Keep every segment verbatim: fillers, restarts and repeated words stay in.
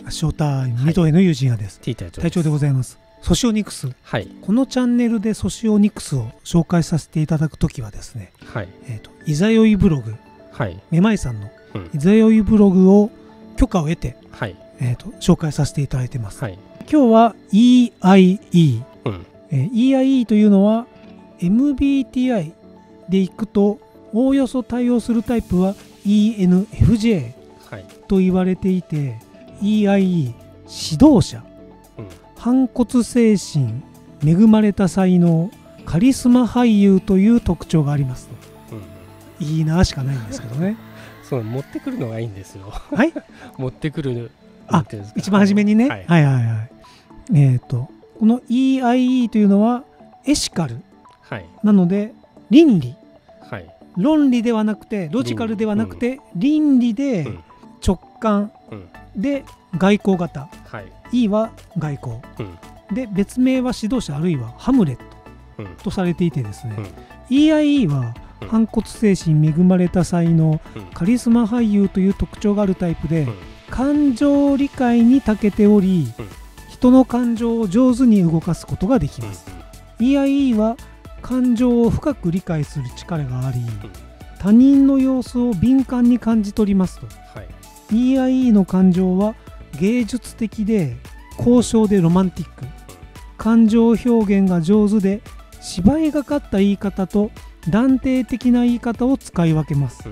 ショータイム二頭への友人やです。 T 隊長隊長でございます。ソシオニクス、 はい、 このチャンネルでソシオニクスを紹介させていただくときはですね、 はい、 えーと、いざよいブログ、 はい、 めまいさんのうんいざよいブログを許可を得て、 はい、 えーと、紹介させていただいてます。 はい、 今日は イーアイイー、 うんえー、イーアイイー というのは エムビーティーアイ でいくとおおよそ対応するタイプは イーエヌエフジェーはい、 と言われていて、 イーアイイー 指導者、 うん、 反骨精神、恵まれた才能、カリスマ俳優という特徴がありますと、うん、いいなしかないんですけどねそう持ってくるのがいいんですよはい持ってくる、 あ、一番初めにね、はい、はいはいはいえっとこの イーアイイー というのはエシカル、はい、なので倫理、はい、論理ではなくてロジカルではなくて、うん、倫理で直感、うん、で外交型、はい、E は外交、うん、で別名は指導者あるいはハムレット、うん、とされていてですね、うん、イーアイイー は反骨精神、恵まれた才能、うん、カリスマ俳優という特徴があるタイプで、うん、感情理解に長けており、うん、人の感情を上手に動かすことができます、うん、イーアイイー は感情を深く理解する力があり、うん、他人の様子を敏感に感じ取りますと、はい、イーアイイー の感情は芸術的で高尚でロマンティック、感情表現が上手で芝居がかった言い方と断定的な言い方を使い分けます、うん、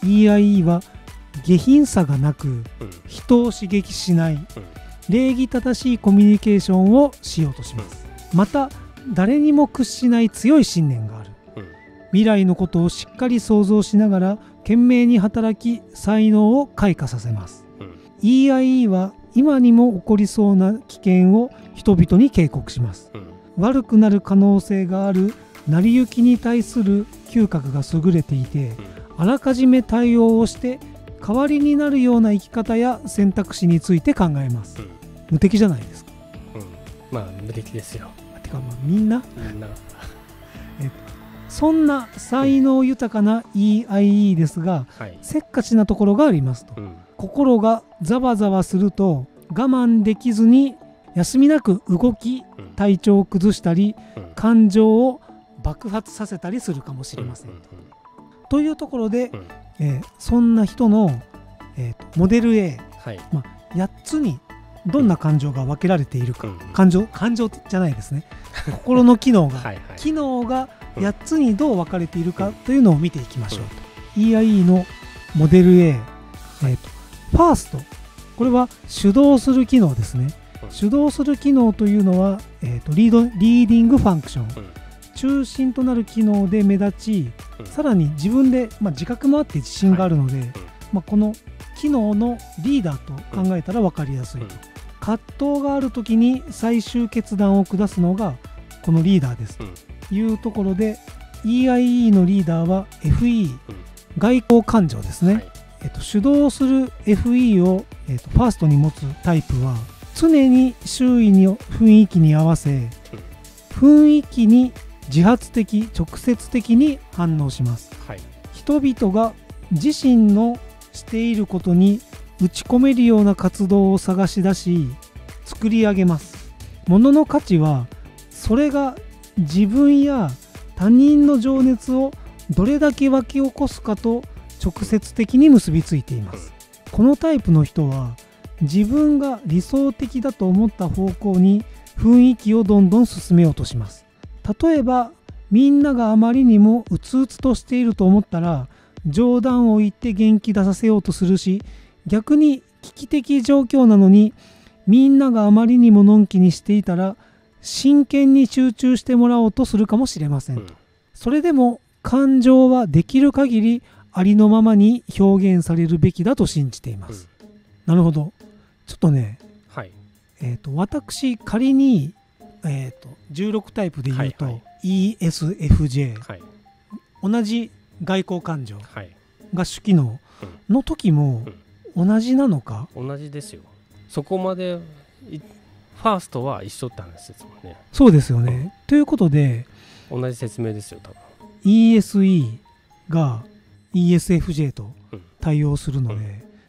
イーアイイー は下品さがなく、うん、人を刺激しない、うん、礼儀正しいコミュニケーションをしようとします、うん、また誰にも屈しない強い信念がある、うん、未来のことをしっかり想像しながら懸命に働き才能を開花させます、うん、イーアイイー は今にも起こりそうな危険を人々に警告します、うん、悪くなる可能性がある成り行きに対する嗅覚が優れていて、うん、あらかじめ対応をして代わりになるような生き方や選択肢について考えます、うん、無敵じゃないですか、 うん、まあ無敵ですよ。 てかまあみんなみんなえそんな才能豊かな イーアイイー ですが、はい、せっかちなところがありますと、うん、心がざわざわすると我慢できずに休みなく動き、うん、体調を崩したり、うん、感情を爆発させたりするかもしれません、うんうんうん、というところで、うんえー、そんな人の、えー、とモデル A、はいまあ、やっつにどんな感情が分けられているか、うん、感情感情じゃないですね心の機能がはい、はい、機能がやっつにどう分かれているかというのを見ていきましょうと、うん、イーアイイー のモデル A、えー、とファースト、これは主導する機能ですね、うん、主導する機能というのは、えー、とリードリーディングファンクション、うん、中心となる機能で目立ち、うん、さらに自分で、まあ、自覚もあって自信があるので、はいうんまあ、この機能のリーダーと考えたら分かりやすいと、うん、葛藤があるときに最終決断を下すのがこのリーダーですというところで、うん、イーアイイー のリーダーは エフイー、うん、外交感情ですね、はいえっと、主導する エフイー を、えっと、ファーストに持つタイプは常に周囲の雰囲気に合わせ、うん、雰囲気に自発的直接的に反応します、はい、人々が自身のしていることに打ち込めるような活動を探し出し作り上げます。物の価値はそれが自分や他人の情熱をどれだけ湧き起こすかと直接的に結びついています。このタイプの人は自分が理想的だと思った方向に雰囲気をどんどん進めようとします。例えばみんながあまりにもうつうつとしていると思ったら冗談を言って元気出させようとするし、逆に危機的状況なのにみんながあまりにものんきにしていたら真剣に集中してもらおうとするかもしれません、うん、それでも感情はできる限りありのままに表現されるべきだと信じています、うん、なるほど。ちょっとね、はいえー、と私仮に、えー、とじゅうろくタイプで言うと、はいはい、イーエスエフジェー、はい、同じ外交感情、はい、が主機能の時も同じなのか、 うん、同じですよ。そこまでファーストは一緒って話ですもんね。 そうですよね、うん、ということで同じ説明ですよ多分。 イーエスイー が イーエスエフジェー と対応するので、うんうん、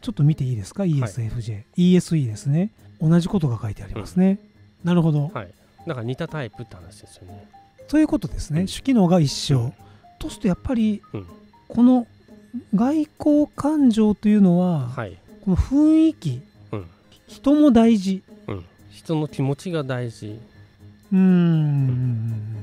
ちょっと見ていいですか？ イーエスエフジェー、はい、イーエスイー ですね。同じことが書いてありますね、うん、なるほど、 はい、だから似たタイプって話ですよね。 そういうことですね、うん、主機能が一緒、うん、とするとやっぱり、うん、この外交感情というのは、はい、この雰囲気、うん、人も大事、 うん、人の気持ちが大事。 うーん、うん、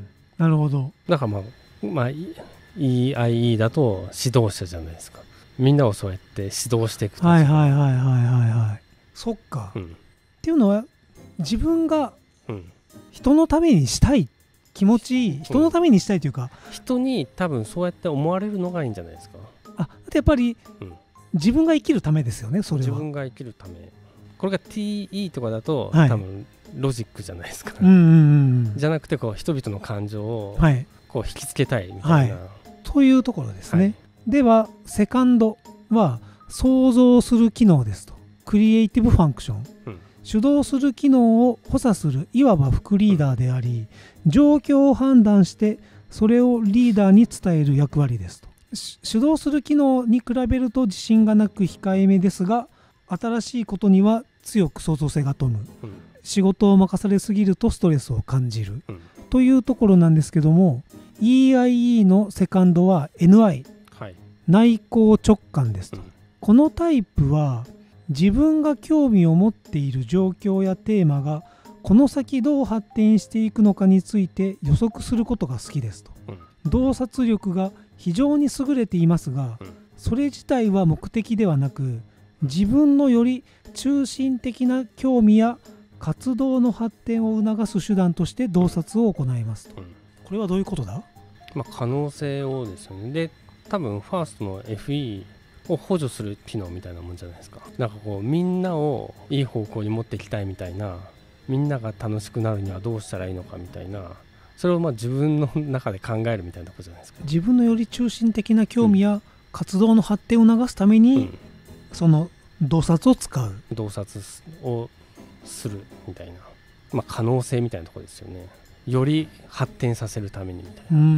なるほど。 だからまあ、まあ、イーアイイー だと指導者じゃないですか。みんなをそうやって指導していくと。 はいはいはいはいはいはい。そっか、うん、っていうのは自分が人のためにしたい気持ちいい、人のためにしたいというか、 うん、人に多分そうやって思われるのがいいんじゃないですか。 あ、やっぱり、うん、自分が生きるためですよね。それは自分が生きるため。これが ティーイー とかだと、はい、多分ロジックじゃないですか、ね、うんうんうん、じゃなくてこう人々の感情をこう引きつけたいみたいな、はい、 というところですね、はい、ではセカンドは想像する機能ですと。クリエイティブファンクション、うん、主導する機能を補佐するいわば副リーダーであり、うん、状況を判断してそれをリーダーに伝える役割ですと。主導する機能に比べると自信がなく控えめですが、新しいことには強く創造性が富む、うん、仕事を任されすぎるとストレスを感じる、うん、というところなんですけども、 イーアイイー のセカンドは エヌアイ、はい、内向直感ですと、うん、このタイプは自分が興味を持っている状況やテーマがこの先どう発展していくのかについて予測することが好きですと、うん、洞察力が非常に優れていますが、うん、それ自体は目的ではなく、自分のより中心的な興味や活動の発展を促す手段として洞察を行いますと、うん、これはどういうことだ？ まあ、可能性をですよね。で、多分ファーストの エフイー を補助する機能みたいなもんじゃないですか。なんかこうみんなをいい方向に持っていきたいみたいな、みんなが楽しくなるにはどうしたらいいのかみたいな、それをまあ自分の中で考えるみたいなことじゃないですか。 自分のより中心的な興味や活動の発展を促すために、うん、その洞察を使う、 洞察をするみたいな、まあ、可能性みたいなところですよね。より発展させるためにみたいな。うーん、うん、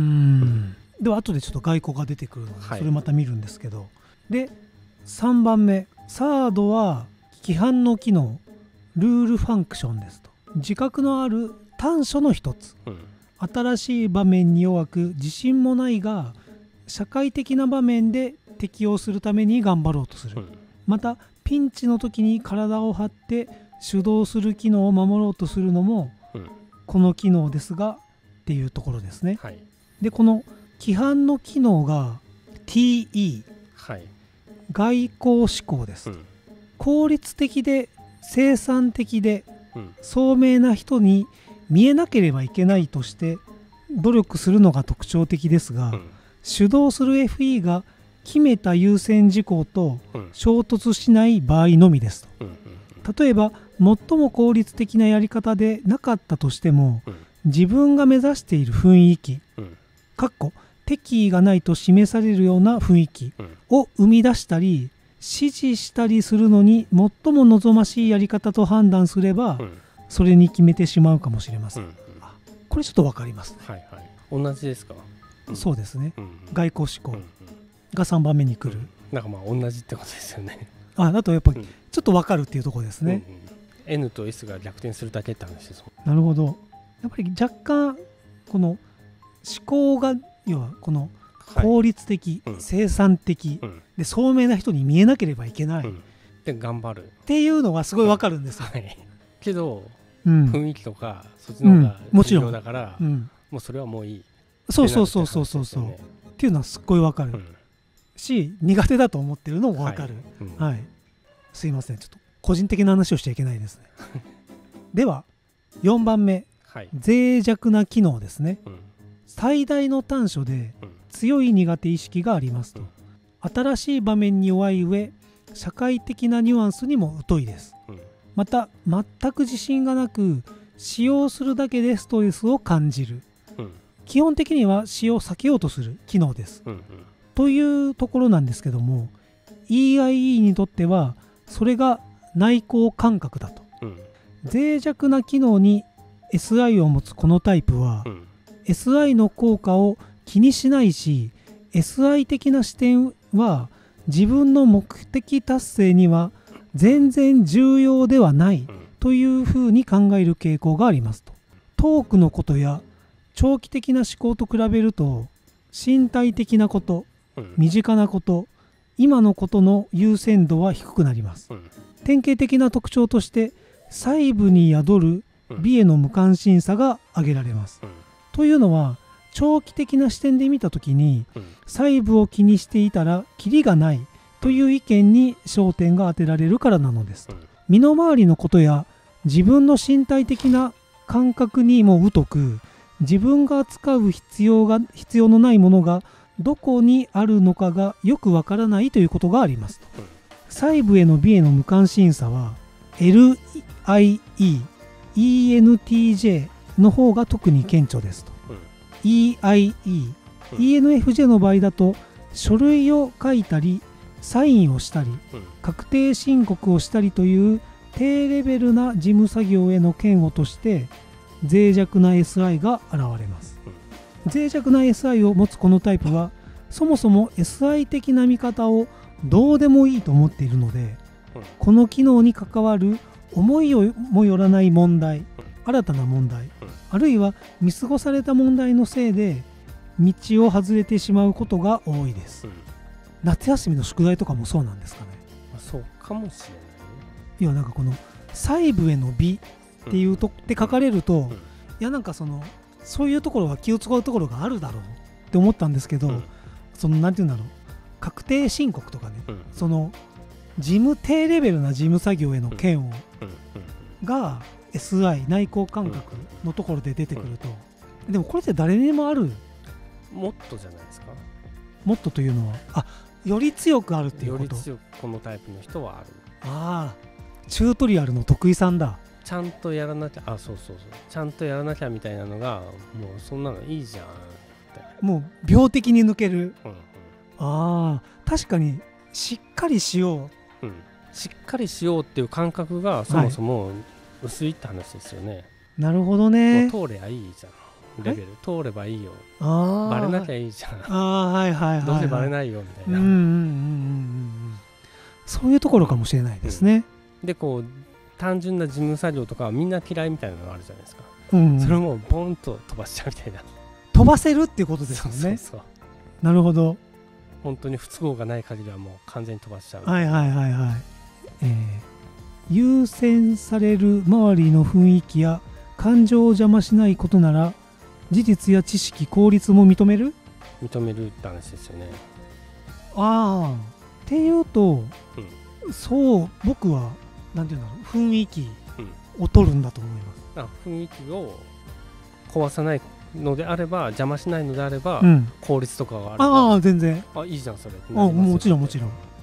では後でちょっと外交が出てくるので、はい、それまた見るんですけど、でさんばんめサードは規範の機能ルールファンクションですと。自覚のある短所の一つ、うん、新しい場面に弱く自信もないが社会的な場面で適応するために頑張ろうとする、うん、またピンチの時に体を張って主導する機能を守ろうとするのも、うん、この機能ですがっていうところですね、はい、でこの規範の機能が ティーイー、はい、外交思考です、うん、効率的で生産的で、うん、聡明な人に見えなければいけないとして努力するのが特徴的ですが、うん、主導する エフイー が決めた優先事項と衝突しない場合のみですと、うん、例えば最も効率的なやり方でなかったとしても、うん、自分が目指している雰囲気、うん、かっこ敵意がないと示されるような雰囲気を生み出したり指示したりするのに最も望ましいやり方と判断すれば、うん、それに決めてしまうかもしれません、うんうん、これちょっと分かりますね、はいはい、 同じですか、 うん、そうですね、うんうん、外交思考がさんばんめに来る、うん、 なんかまあ同じってことですよね。 あ、だとやっぱりちょっと分かるっていうところですね、うんうん、 N と S が逆転するだけって話です。 なるほど。やっぱり若干この思考が要はこの効率的、はい、うん、生産的、うん、で聡明な人に見えなければいけない、うん、 で頑張るっていうのはすごい分かるんですよ、 はい、けど、うん、雰囲気とかそっちの方が重要だから、うん、も, もうそれはもういい、 そうそうそうそうそうそう、ね、っていうのはすっごい分かる、うん、し苦手だと思ってるのも分かる、はい、うん、はい、すいませんちょっと個人的な話をしちゃいけないですねではよんばんめ、はい、脆弱な機能ですね、うん、最大の短所で強い苦手意識がありますと、うん、新しい場面に弱い上社会的なニュアンスにも疎いです、うん、また全く自信がなく使用するだけでストレスを感じる、うん、基本的には使用を避けようとする機能です、うんうん、というところなんですけども イーアイイー にとってはそれが内向感覚だと、うん、脆弱な機能に エスアイ を持つこのタイプは、うん、エスアイ の効果を気にしないし エスアイ 的な視点は自分の目的達成には全然重要ではないというふうに考える傾向がありますと。遠くのことや長期的な思考と比べると身体的なこと、身近なこと、今のことの優先度は低くなります。典型的な特徴として細部に宿る美への無関心さが挙げられます。というのは長期的な視点で見たときに細部を気にしていたらキリがないという意見に焦点が当てられるからなのです。身の回りのことや自分の身体的な感覚にも疎く、自分が扱う必要が必要のないものがどこにあるのかがよくわからないということがあります。細部への美への無関心さは エルアイイー、イーエヌティージェー の方が特に顕著ですと。イーアイイー、イーエヌエフジェー の場合だと書類を書いたりサインをしたり確定申告をしたりという低レベルな事務作業への嫌悪として脆弱な エスアイ が現れます。脆弱な エスアイ を持つこのタイプはそもそも エスアイ 的な見方をどうでもいいと思っているので、この機能に関わる思いもよらない問題、新たな問題、あるいは見過ごされた問題のせいで道を外れてしまうことが多いです。夏休みの宿題とかもそうなんですかね。 そうかもしれないね。 いやなんかこの細部への美っていうとって書かれると、いやなんかそのそういうところは気を使うところがあるだろうって思ったんですけど、そのなんていうんだろう、確定申告とかね、その事務低レベルな事務作業への嫌悪が エスアイ 内向感覚のところで出てくると、でもこれって誰にもある。 もっとじゃないですか。 もっとというのはあより強くあるっていうこと。 より強くこのタイプの人はある。 ああチュートリアルの得意さんだ。 ちゃんとやらなきゃ、あそうそうそうちゃんとやらなきゃみたいなのがもうそんなのいいじゃんって、 もう病的に抜ける、 うんうん、 ああ確かにしっかりしよう、うん、しっかりしようっていう感覚がそもそも薄いって話ですよね、はい、 なるほどね。 もう通ればいいじゃんレベル、通ればいいよ、 あバレなきゃいいじゃん、 あはいはいはい、はい、 どうせバレないよみたいな、 うんうんうんうんうんそういうところかもしれないですね、 うん、でこう単純な事務作業とかはみんな嫌いみたいなのがあるじゃないですか、 うんうん、 それをもうボンと飛ばしちゃうみたいな、 飛ばせるっていうことですよね。そうそうそう、なるほど。 本当に不都合がない限りはもう完全に飛ばしちゃう。 はいはいはいはい、えー、優先される周りの雰囲気や感情を邪魔しないことなら事実や知識効率も認める認めるって話ですよね。 ああっていうと、 うん、 そう僕はなんていうんだろう、雰囲気を取るんだと思います、 うん、あ雰囲気を壊さないのであれば、邪魔しないのであれば、 うん、 効率とかがあれば、 ああ全然、 あいいじゃんそれってなりますよね。あもちろんもちろん